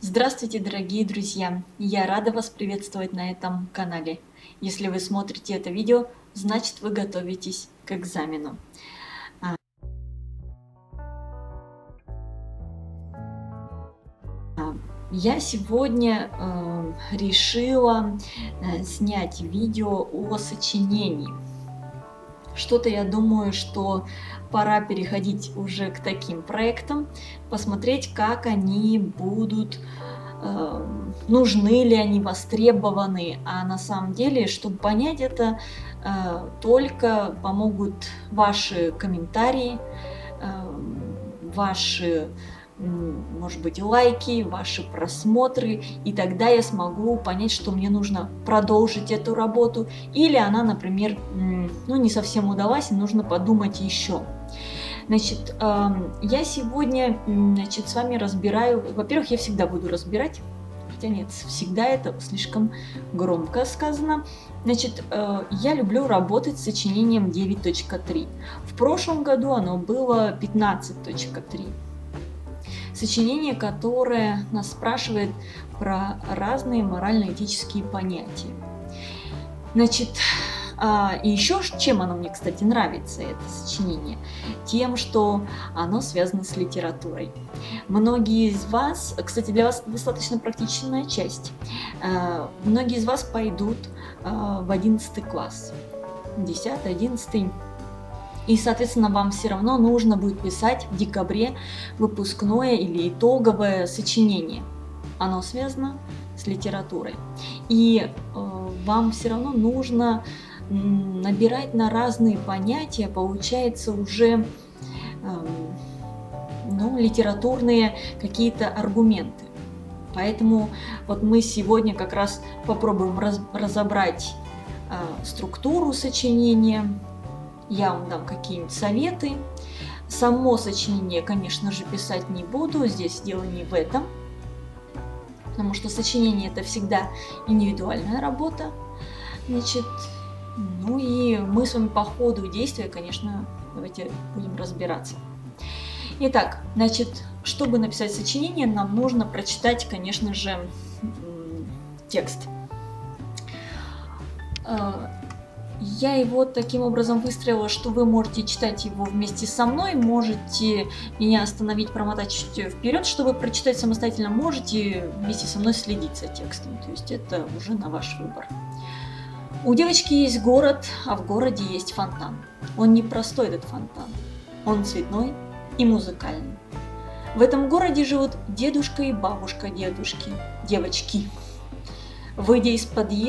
Здравствуйте, дорогие друзья! Я рада вас приветствовать на этом канале. Если вы смотрите это видео, значит вы готовитесь к экзамену. Я сегодня решила снять видео о сочинении. Что-то я думаю, что пора переходить уже к таким проектам, посмотреть, как они будут, нужны ли они, востребованы. А на самом деле, чтобы понять это, только помогут ваши комментарии, ваши, может быть, лайки, ваши просмотры, и тогда я смогу понять, что мне нужно продолжить эту работу, или она, например, не совсем удалась, и нужно подумать еще. Значит, я сегодня, с вами разбираю, во-первых, я всегда буду разбирать, хотя нет, всегда это слишком громко сказано. Значит, я люблю работать с сочинением 9.3. В прошлом году оно было 15.3. Сочинение, которое нас спрашивает про разные морально-этические понятия. Значит, и еще чем оно мне, кстати, нравится, это сочинение? Тем, что оно связано с литературой. Многие из вас, кстати, для вас достаточно практичная часть, многие из вас пойдут в 11 класс, 10, 11. И, соответственно, вам все равно нужно будет писать в декабре выпускное или итоговое сочинение. Оно связано с литературой. И вам все равно нужно набирать на разные понятия, получается, уже литературные какие-то аргументы. Поэтому вот мы сегодня как раз попробуем разобрать структуру сочинения. Я вам дам какие-нибудь советы. Само сочинение, конечно же, писать не буду, здесь дело не в этом, потому что сочинение – это всегда индивидуальная работа. Значит, и мы с вами по ходу действия, конечно, давайте будем разбираться. Итак, значит, чтобы написать сочинение, нам нужно прочитать, конечно же, текст. Я его таким образом выстроила, что вы можете читать его вместе со мной, можете меня остановить, промотать чуть вперед, чтобы прочитать самостоятельно, можете вместе со мной следить за текстом, то есть это уже на ваш выбор. У девочки есть город, а в городе есть фонтан. Он не простой, этот фонтан, он цветной и музыкальный. В этом городе живут дедушка и бабушка девочки. Выйдя из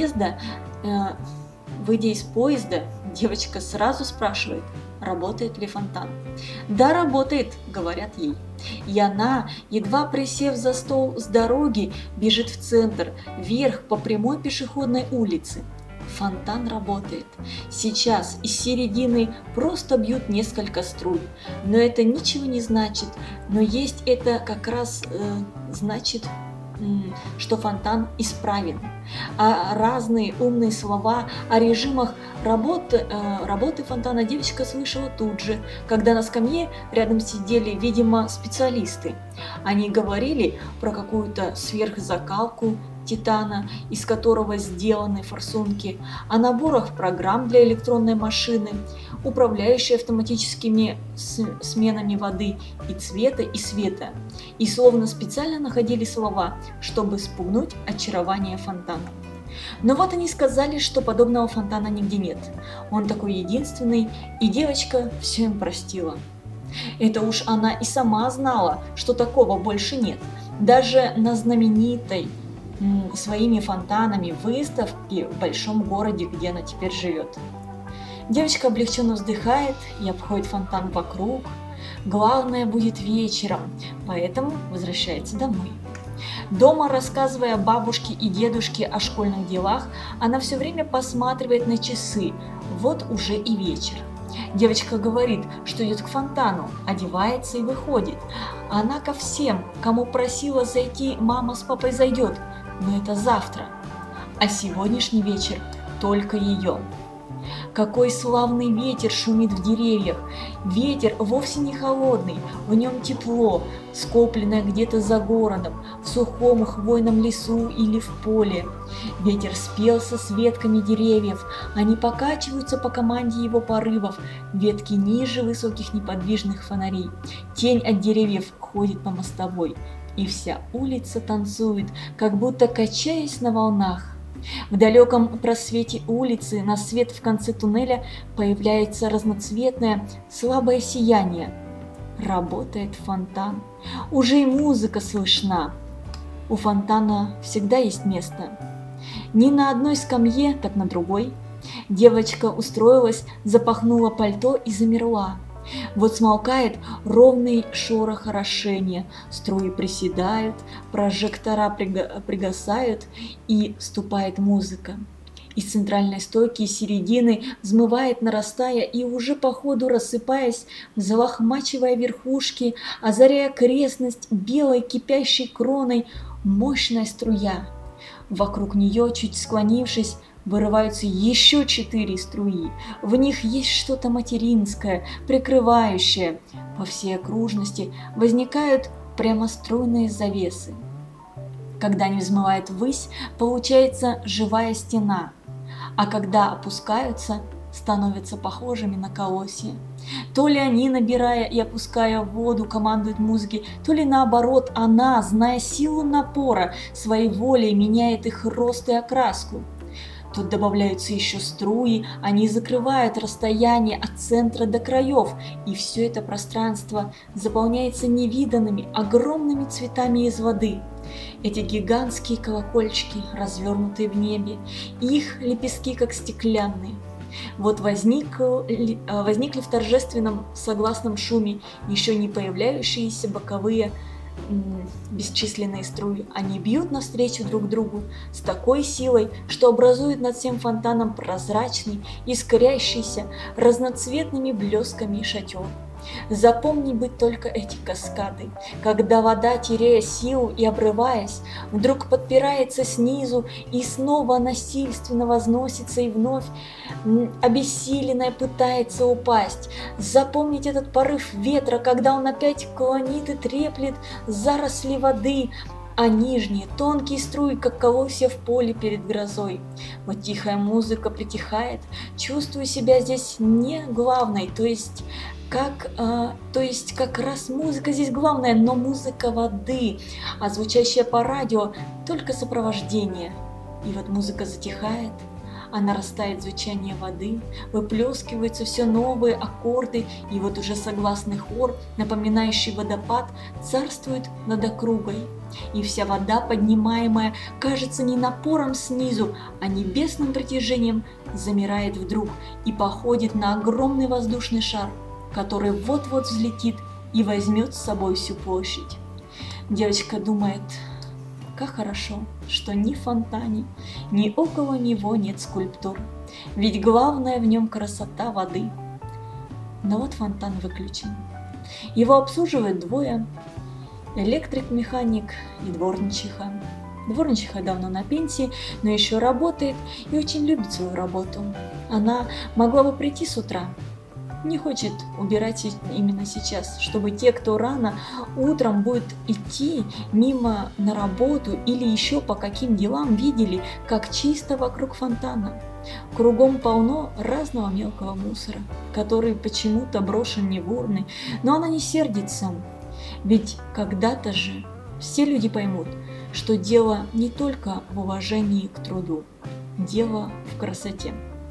поезда, девочка сразу спрашивает, работает ли фонтан. «Да, работает», — говорят ей. И она, едва присев за стол с дороги, бежит в центр, вверх по прямой пешеходной улице. Фонтан работает. Сейчас из середины просто бьют несколько струй. Но это ничего не значит. Но есть это как раз значит, что фонтан исправен. А разные умные слова о режимах работы фонтана девочка слышала тут же, когда на скамье рядом сидели, видимо, специалисты. Они говорили про какую-то сверхзакалку титана, из которого сделаны форсунки, о наборах программ для электронной машины, управляющей автоматическими сменами воды и цвета, и света, и словно специально находили слова, чтобы спугнуть очарование фонтана. Но вот они сказали, что подобного фонтана нигде нет. Он такой единственный, и девочка все им простила. Это уж она и сама знала, что такого больше нет. Даже на знаменитой своими фонтанами выставки в большом городе, где она теперь живет. Девочка облегченно вздыхает и обходит фонтан вокруг. Главное будет вечером, поэтому возвращается домой. Дома, рассказывая бабушке и дедушке о школьных делах, она все время посматривает на часы. Вот уже и вечер. Девочка говорит, что идет к фонтану, одевается и выходит. Она ко всем, кому просила зайти, мама с папой зайдет, но это завтра. А сегодняшний вечер только ее. Какой славный ветер шумит в деревьях. Ветер вовсе не холодный, в нем тепло, скопленное где-то за городом, в сухом хвойном лесу или в поле. Ветер спелся с ветками деревьев, они покачиваются по команде его порывов, ветки ниже высоких неподвижных фонарей. Тень от деревьев ходит по мостовой, и вся улица танцует, как будто качаясь на волнах. В далеком просвете улицы на свет в конце туннеля появляется разноцветное слабое сияние. Работает фонтан. Уже и музыка слышна. У фонтана всегда есть место. Не на одной скамье, так на другой. Девочка устроилась, запахнула пальто и замерла. Вот смолкает ровный шорох орошения, струи приседают, прожектора пригасают, и вступает музыка. Из центральной стойки и середины взмывает, нарастая и уже по ходу рассыпаясь, взлохмачивая верхушки, озаряя окрестность белой кипящей кроной, мощная струя. Вокруг нее, чуть склонившись, вырываются еще 4 струи. В них есть что-то материнское, прикрывающее. По всей окружности возникают прямоструйные завесы. Когда они взмывают ввысь, получается живая стена, а когда опускаются, становятся похожими на колосья. То ли они, набирая и опуская в воду, командуют музыке, то ли наоборот, она, зная силу напора, своей волей меняет их рост и окраску. Тут добавляются еще струи, они закрывают расстояние от центра до краев, и все это пространство заполняется невиданными, огромными цветами из воды. Эти гигантские колокольчики, развернутые в небе, их лепестки как стеклянные. Вот возникли в торжественном согласном шуме еще не появляющиеся боковые бесчисленные струи. Они бьют навстречу друг другу с такой силой, что образуют над всем фонтаном прозрачный, искрящийся разноцветными блесками шатер. Запомни бы только эти каскады, когда вода, теряя силу и обрываясь, вдруг подпирается снизу и снова насильственно возносится и вновь обессиленная пытается упасть. Запомнить этот порыв ветра, когда он опять клонит и треплет заросли воды, а нижние, тонкие струи, как колосья в поле перед грозой. Вот тихая музыка притихает, чувствую себя здесь не главной, то есть как раз музыка здесь главная, но музыка воды, а звучащая по радио только сопровождение. И вот музыка затихает, а нарастает звучание воды, выплескиваются все новые аккорды, и вот уже согласный хор, напоминающий водопад, царствует над округой. И вся вода, поднимаемая, кажется не напором снизу, а небесным притяжением, замирает вдруг и походит на огромный воздушный шар, который вот-вот взлетит и возьмет с собой всю площадь. Девочка думает, как хорошо, что ни в фонтане, ни около него нет скульптур, ведь главное в нем красота воды. Но вот фонтан выключен. Его обслуживают двое: электрик-механик и дворничиха. Дворничиха давно на пенсии, но еще работает и очень любит свою работу. Она могла бы прийти с утра, не хочет убирать именно сейчас, чтобы те, кто рано утром будет идти мимо на работу или еще по каким делам, видели, как чисто вокруг фонтана. Кругом полно разного мелкого мусора, который почему-то брошен не в урны, но она не сердится, ведь когда-то же все люди поймут, что дело не только в уважении к труду, дело в красоте.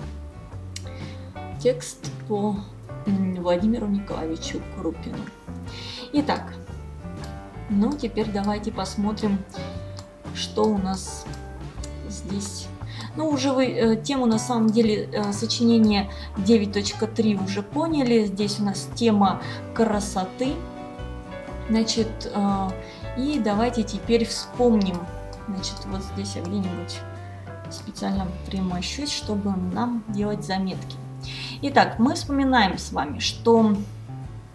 Текст по Владимиру Николаевичу Крупину. Итак, ну теперь давайте посмотрим, что у нас здесь. Ну, уже вы тему, на самом деле, сочинения 9.3 уже поняли. Здесь у нас тема красоты. Значит, и давайте теперь вспомним. Значит, вот здесь я где-нибудь специально примощусь, чтобы нам делать заметки. Итак, мы вспоминаем с вами, что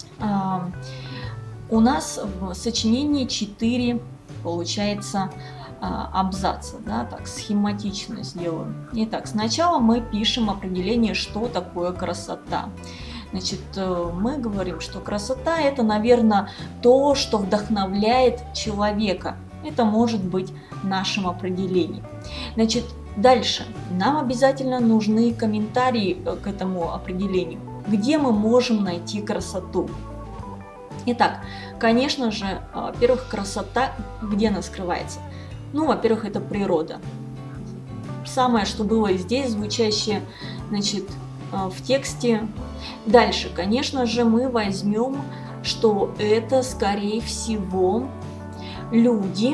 у нас в сочинении 4, получается, абзаца, да, так схематично сделаю. Итак, сначала мы пишем определение, что такое красота. Значит, мы говорим, что красота – это, наверное, то, что вдохновляет человека. Это может быть нашим определением. Значит, дальше нам обязательно нужны комментарии к этому определению. Где мы можем найти красоту? Итак, конечно же, во-первых, красота где она скрывается? Ну, во-первых, это природа. Самое, что было и здесь, звучащее, значит, в тексте. Дальше, конечно же, мы возьмем, что это, скорее всего, люди,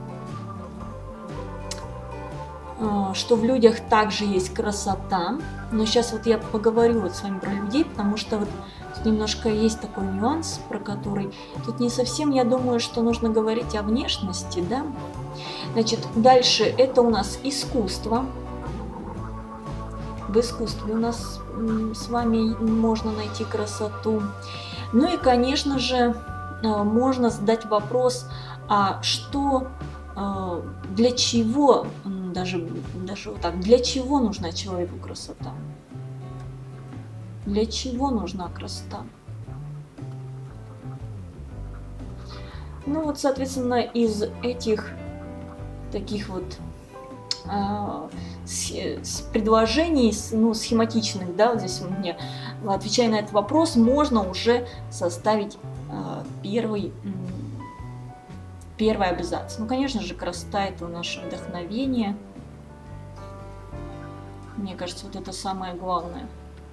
что в людях также есть красота. Но сейчас вот я поговорю вот с вами про людей, потому что вот тут немножко есть такой нюанс, про который тут не совсем, я думаю, что нужно говорить о внешности, да. Значит, дальше это у нас искусство. В искусстве у нас с вами можно найти красоту. Ну и, конечно же, можно задать вопрос, а что, для чего, даже вот так, для чего нужна человеку красота? Для чего нужна красота? Ну вот, соответственно, из этих таких вот предложений, ну, схематичных, да, вот здесь у меня, отвечая на этот вопрос, можно уже составить первый абзац. Ну, конечно же, красота – это наше вдохновение. Мне кажется, вот это самое главное.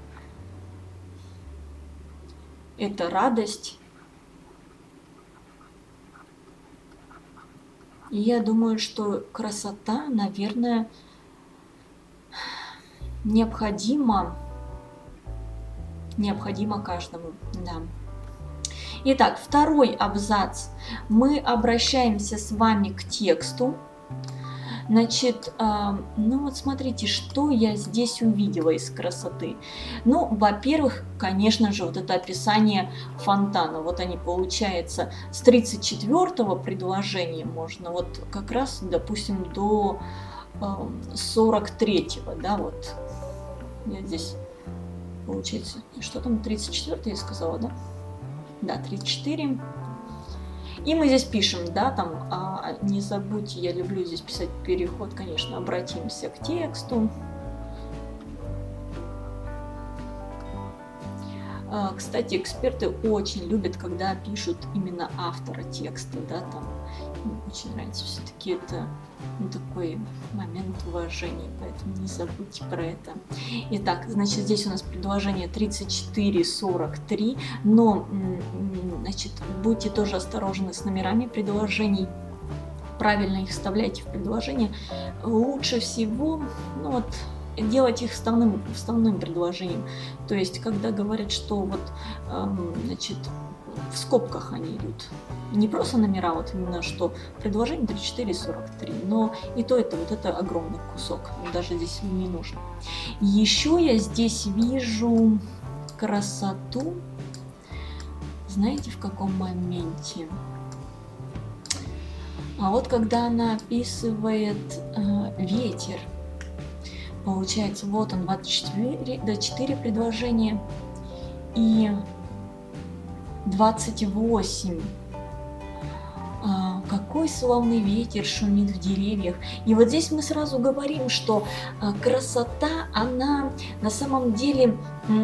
Это радость. И я думаю, что красота, наверное, необходима каждому, да. Итак, второй абзац. Мы обращаемся с вами к тексту. Значит, ну вот смотрите, что я здесь увидела из красоты. Ну, во-первых, конечно же, вот это описание фонтана. Вот они, получается, с 34-го предложения можно вот как раз, допустим, до 43-го, да, вот. Я здесь, получается, что там, 34-й я сказала, да? Да, 34. И мы здесь пишем, да, там, не забудьте, я люблю здесь писать переход, конечно, обратимся к тексту. Кстати, эксперты очень любят, когда пишут именно автора текста, да, там, очень нравится, все-таки это такой момент уважения, поэтому не забудьте про это. Итак, значит, здесь у нас предложение 34-43, но, значит, будьте тоже осторожны с номерами предложений, правильно их вставляйте в предложение. Лучше всего, ну вот, делать их вставным предложением. То есть, когда говорят, что вот, значит, в скобках они идут. Не просто номера, вот именно что предложение 34-43, но и то это вот это огромный кусок, даже здесь не нужно. Еще я здесь вижу красоту, знаете, в каком моменте? А вот когда она описывает ветер, получается, вот он, 24 предложения и 28. Какой славный ветер шумит в деревьях. И вот здесь мы сразу говорим, что красота, она на самом деле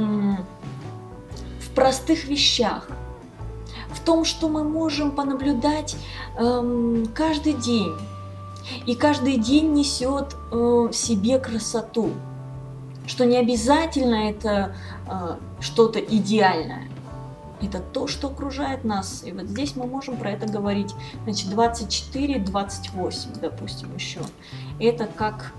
в простых вещах. В том, что мы можем понаблюдать каждый день. И каждый день несет в себе красоту. Что не обязательно это что-то идеальное. Это то, что окружает нас. И вот здесь мы можем про это говорить. Значит, 24, 28, допустим, еще. Это как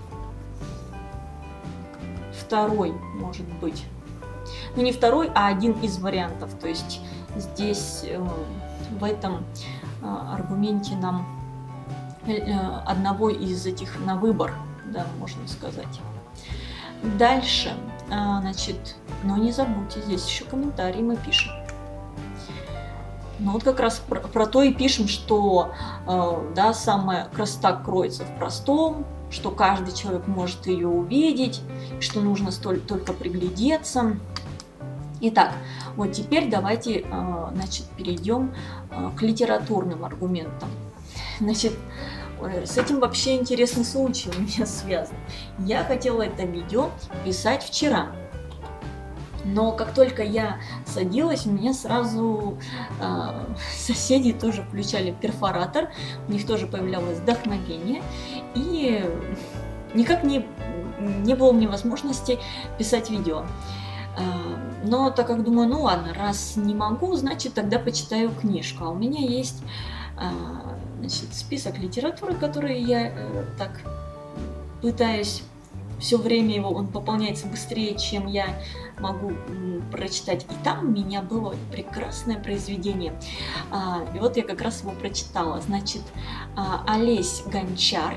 второй, может быть. Ну, не второй, а один из вариантов. То есть здесь в этом аргументе нам одного из этих на выбор, да, можно сказать. Дальше, значит, но не забудьте, здесь еще комментарии мы пишем. Ну вот как раз про то и пишем, что да, самая красота кроется в простом, что каждый человек может ее увидеть, что нужно только приглядеться. Итак, вот теперь давайте, значит, перейдем к литературным аргументам. Значит, с этим вообще интересный случай у меня связан. Я хотела это видео писать вчера. Но как только я садилась, у меня сразу соседи тоже включали перфоратор, у них тоже появлялось вдохновение, и никак не было у меня возможности писать видео. Но так как думаю, ну ладно, раз не могу, значит тогда почитаю книжку. А у меня есть значит, список литературы, который я так пытаюсь все время его, он пополняется быстрее, чем я могу прочитать. И там у меня было прекрасное произведение. И вот я как раз его прочитала. Значит, Олесь Гончар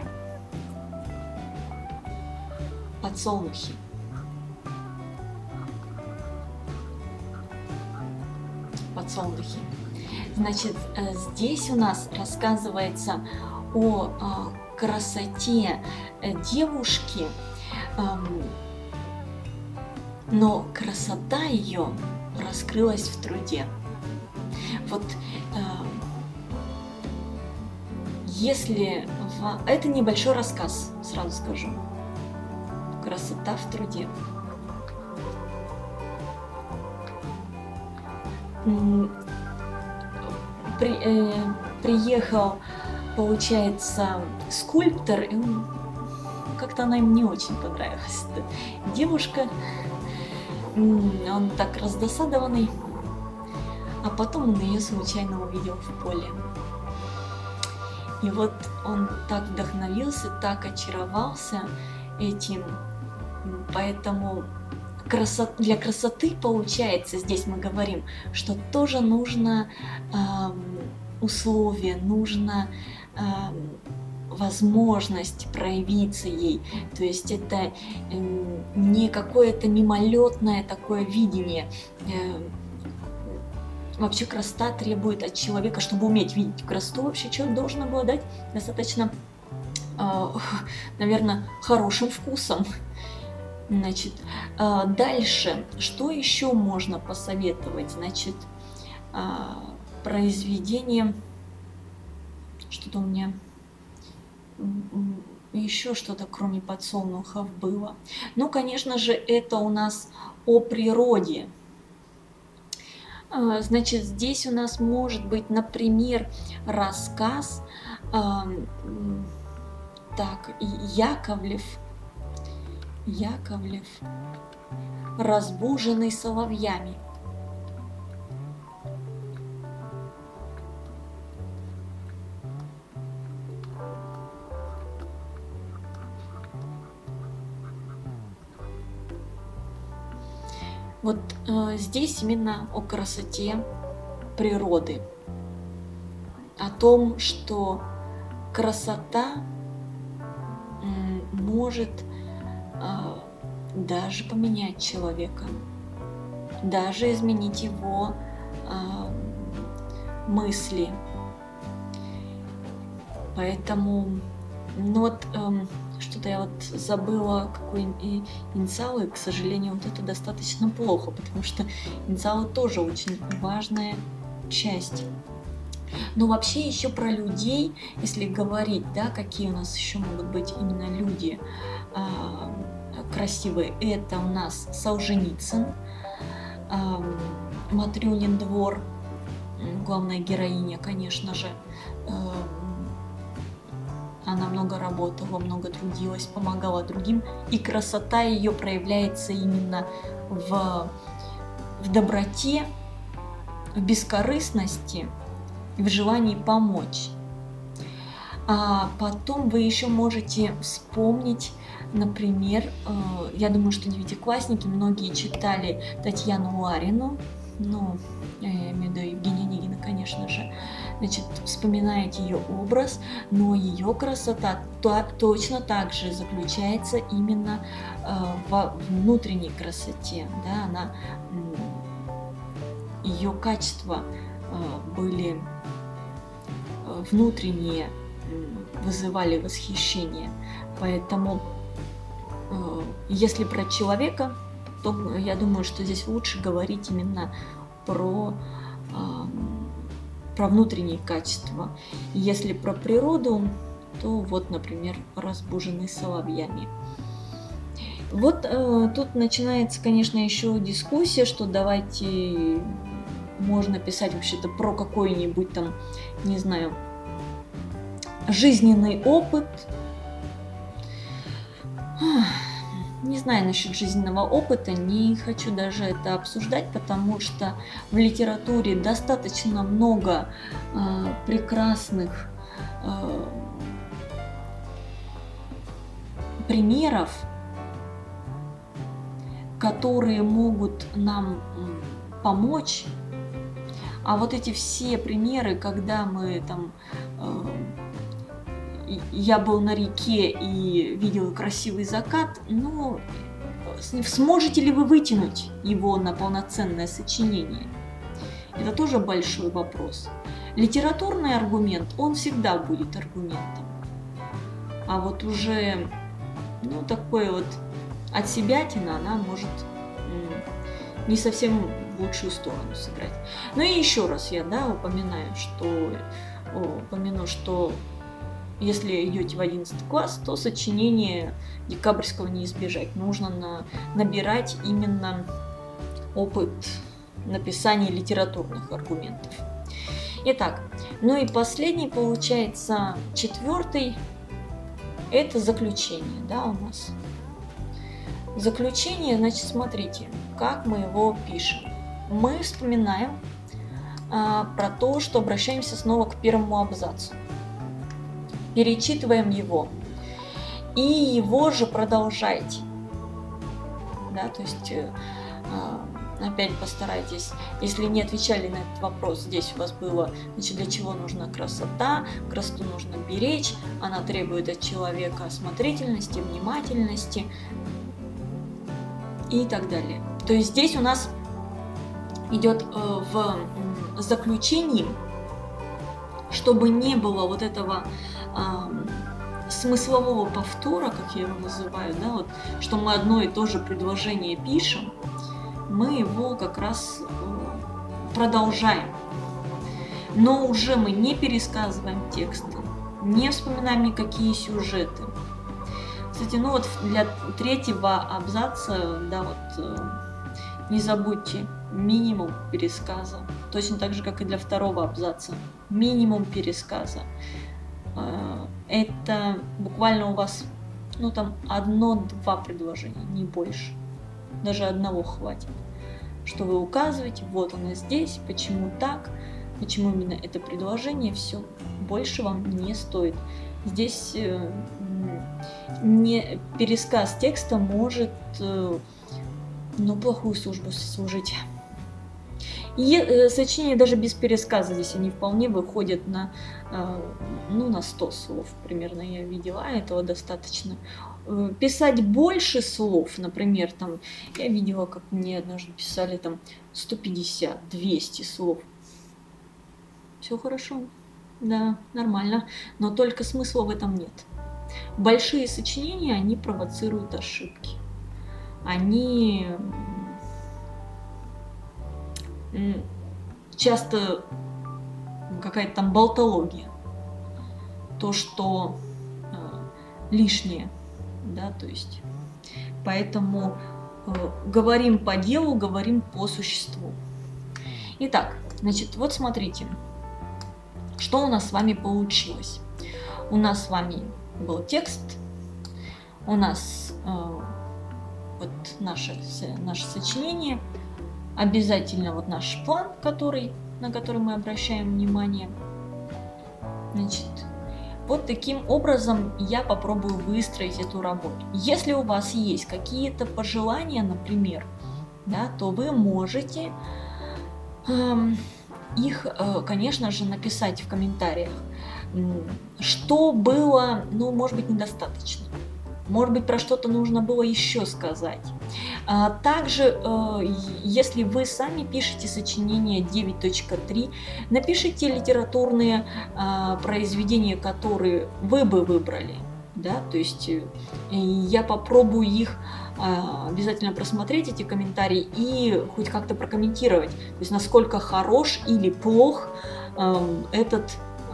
«Подсолнухи». «Подсолнухи». Значит, здесь у нас рассказывается о красоте девушки, но красота ее раскрылась в труде. Вот если это небольшой рассказ, сразу скажу. Красота в труде. Приехал, получается, скульптор, и как-то она им не очень понравилась. Девушка, он так раздосадованный, а потом он ее случайно увидел в поле. И вот он так вдохновился, так очаровался этим, поэтому для красоты, получается, здесь мы говорим, что тоже нужно условие, нужно возможность проявиться ей. То есть это не какое-то мимолетное такое видение. Вообще красота требует от человека, чтобы уметь видеть красоту, вообще человек должен обладать достаточно, наверное, хорошим вкусом. Значит, дальше, что еще можно посоветовать? Значит, произведение, что-то у меня еще что-то кроме подсолнухов было. Ну, конечно же, это у нас о природе. Значит, здесь у нас может быть, например, рассказ так, Яковлев, разбуженный соловьями. Вот здесь именно о красоте природы, о том, что красота может даже поменять человека, даже изменить его мысли. Поэтому, ну вот, что-то я вот забыла, какой инициалы, к сожалению, вот это достаточно плохо, потому что инициалы тоже очень важная часть. Но вообще еще про людей, если говорить, да, какие у нас еще могут быть именно люди красивые, это у нас Солженицын, Матрёнин двор, главная героиня, конечно же. Она много работала, много трудилась, помогала другим, и красота ее проявляется именно в доброте, в бескорыстности, в желании помочь. А потом вы еще можете вспомнить, например, я думаю, что девятиклассники многие читали Татьяну Ларину, ну, я имею в виду Евгения Онегина, конечно же. Значит, вспоминаете ее образ, но ее красота точно так же заключается именно во внутренней красоте. Да? Ее качество были внутренние, вызывали восхищение. Поэтому, если про человека, то я думаю, что здесь лучше говорить именно про внутренние качества. Если про природу, то вот, например, разбуженный соловьями. Вот тут начинается, конечно, еще дискуссия, что давайте можно писать вообще-то про какой-нибудь там, не знаю, жизненный опыт. Не знаю насчет жизненного опыта, не хочу даже это обсуждать, потому что в литературе достаточно много прекрасных примеров, которые могут нам помочь. А вот эти все примеры, когда мы там я был на реке и видел красивый закат, ну, сможете ли вы вытянуть его на полноценное сочинение? Это тоже большой вопрос. Литературный аргумент, он всегда будет аргументом. А вот уже, ну, такой вот отсебятина, она может не совсем в лучшую сторону сыграть. Ну и еще раз я, упомяну, что если идете в 11 класс, то сочинение декабрьского не избежать. Нужно набирать именно опыт написания литературных аргументов. Итак, ну и последний, получается, 4-й, это заключение, у нас. Заключение, значит, смотрите, как мы его пишем. Мы вспоминаем про то, что обращаемся снова к первому абзацу. Перечитываем его. И его же продолжайте. То есть, опять постарайтесь, если не отвечали на этот вопрос, здесь у вас было, значит, для чего нужна красота, красоту нужно беречь, она требует от человека осмотрительности, внимательности и так далее. То есть здесь у нас идет в заключении, чтобы не было вот этого смыслового повтора, как я его называю, что мы одно и то же предложение пишем, мы его как раз продолжаем. Но уже мы не пересказываем текст, не вспоминаем никакие сюжеты. Кстати, вот для 3-го абзаца, не забудьте минимум пересказа. Точно так же, как и для 2-го абзаца. Минимум пересказа. Это буквально у вас, 1-2 предложения, не больше. Даже одного хватит. Что вы указываете, вот оно здесь, почему так, почему именно это предложение, все. Больше вам не стоит. Здесь не пересказ текста может плохую службу сослужить. И сочинения даже без пересказа здесь они вполне выходят на 100 слов примерно, я видела, а этого достаточно. Писать больше слов, например, я видела, как мне однажды писали 150-200 слов. Все хорошо, да, нормально, но только смысла в этом нет. Большие сочинения, они провоцируют ошибки. Они часто какая-то болтология, то, что лишнее, то есть, поэтому говорим по делу, говорим по существу. Итак, значит, вот смотрите, что у нас с вами получилось. У нас с вами был текст, у нас вот наше сочинение, обязательно вот наш план, на который мы обращаем внимание. Значит, вот таким образом я попробую выстроить эту работу. Если у вас есть какие-то пожелания, например, то вы можете их, конечно же, написать в комментариях, что было, может быть, недостаточно. Может быть, про что-то нужно было еще сказать. Также, если вы сами пишете сочинение 9.3, напишите литературные произведения, которые вы бы выбрали. Да, то есть я попробую их обязательно просмотреть, эти комментарии, и хоть как-то прокомментировать, то есть насколько хорош или плох этот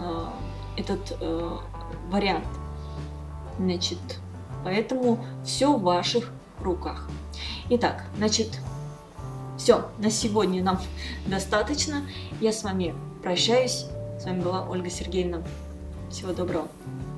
вариант. Значит, поэтому все в ваших руках. Итак, значит, все, на сегодня нам достаточно. Я с вами прощаюсь. С вами была Ольга Сергеевна. Всего доброго.